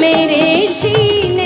मेरे सीने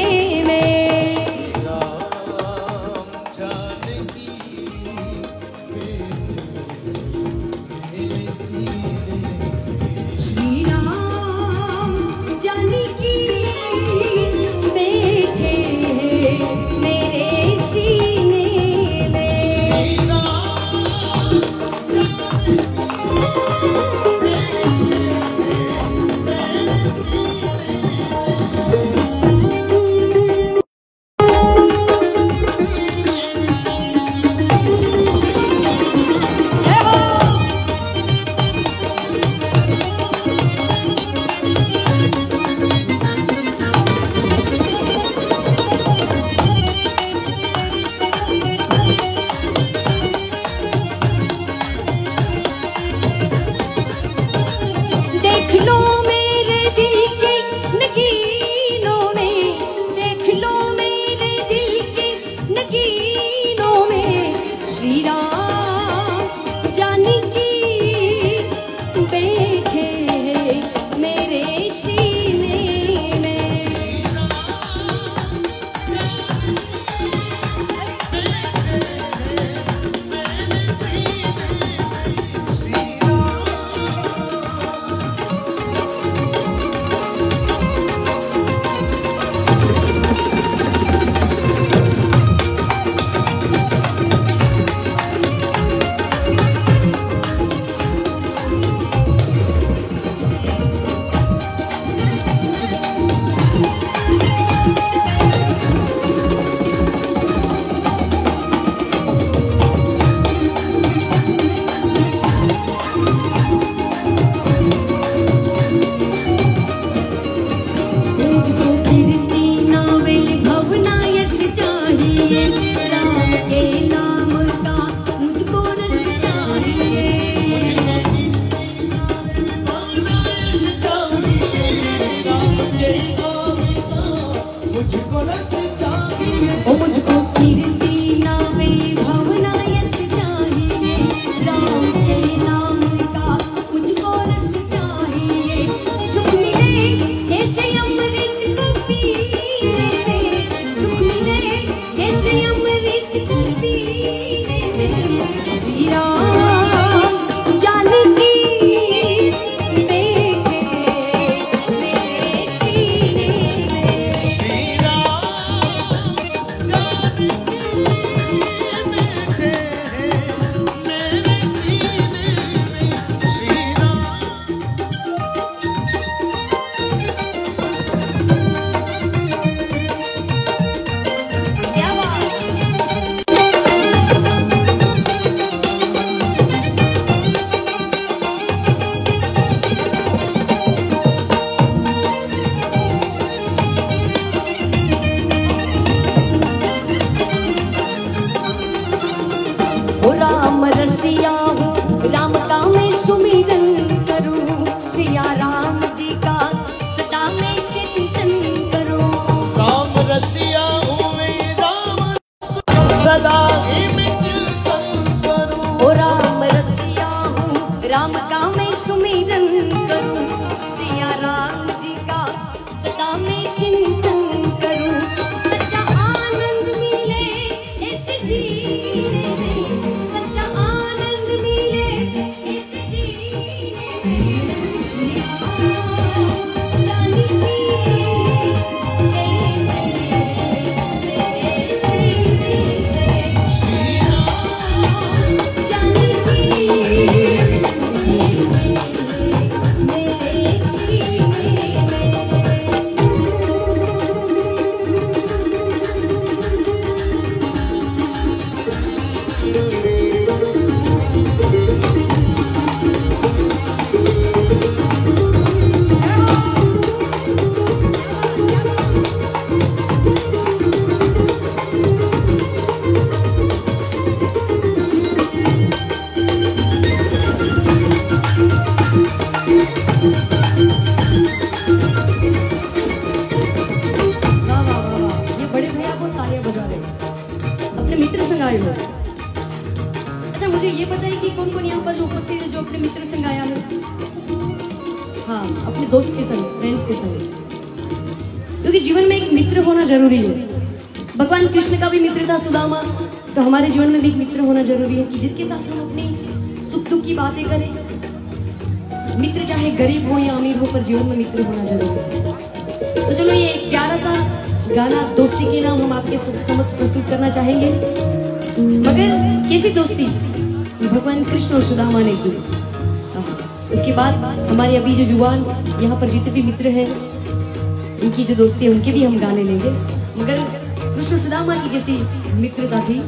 हाँ, अपने दोस्त के संग, फ्रेंड्स के संग। क्योंकि जीवन में एक मित्र होना जरूरी है। भगवान कृष्ण का भी मित्र था सुदामा, तो हमारे जीवन में भी एक मित्र होना जरूरी है कि जिसके साथ हम अपनी सुख दुख की बातें करें। मित्र चाहे गरीब हो या अमीर हो, पर जीवन में मित्र होना जरूरी है। तो चलो ये प्यारा सा गाना दोस्ती के नाम हम आपके समक्ष प्रस्तुत करना चाहेंगे। मगर कैसी दोस्ती भगवान कृष्ण और सुदामा ने की। इसके बाद हमारे अभी जो जुबान यहाँ पर जितने भी मित्र हैं, उनकी जो दोस्ती है उनके भी हम गाने लेंगे। मगर कृष्ण सुदामा की जैसी मित्रता थी।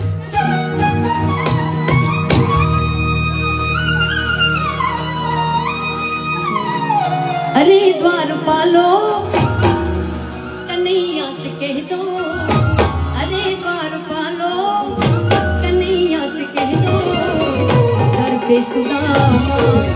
अरे द्वारपालो कन्हैया से कह दो, अरे द्वारपालो कन्हैया से कह दो, घर पे सुदामा।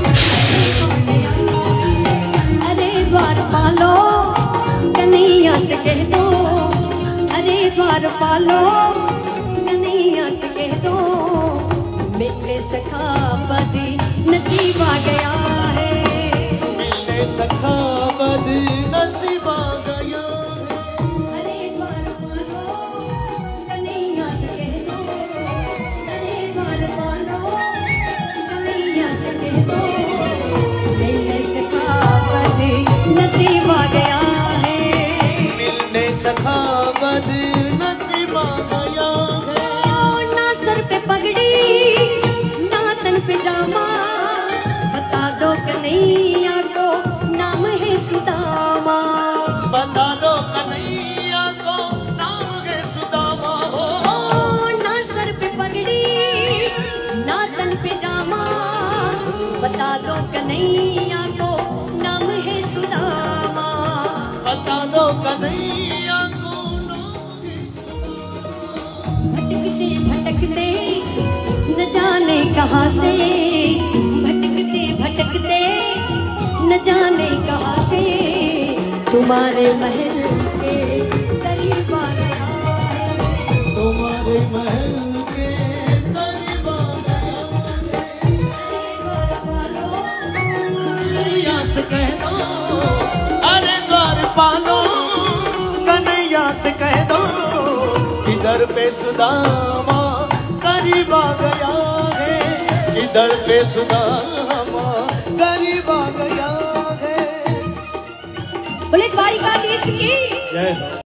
अरे द्वारपालो कन्हैया से कह दो, अरे द्वारपालो कन्हैया से कह दो, मिलने सखा पद नसीब आ गया है, सखा बद नसीब आ गया है। अरे द्वारपालो कन्हैया से कह दो, अरे द्वारपालो कन्हैया से कह दो, मिलने सखा बद नसीब आ गया है, मिलने सखा बद नसीब आ गया है। ना सर पे पगड़ी ना तन पे जामा, बता दो कन्हैया को नाम है सुदामा, बता दो कन्हैया को नाम है सुदामा हो। ना सर पे पगड़ी ना तन पे जामा, बता दो कन्हैया को नाम है सुदामा, बता दो कन्हैया को नाम है सुदामा। भटकते भटकते न जाने कहाँ से, भटकते भटकते न जाने कहाँ से, तुम्हारे महल के करीब आ गया है, तुम्हारे महल के करीब आ गया है। कन्हैया से कह दो, अरे द्वारपालो कन्हैया से कह दो, इधर पे सुदामा करीब आ गया है, इधर पे सुदामा करीब आ गया है। बोले द्वारिकाधीश की जय हो।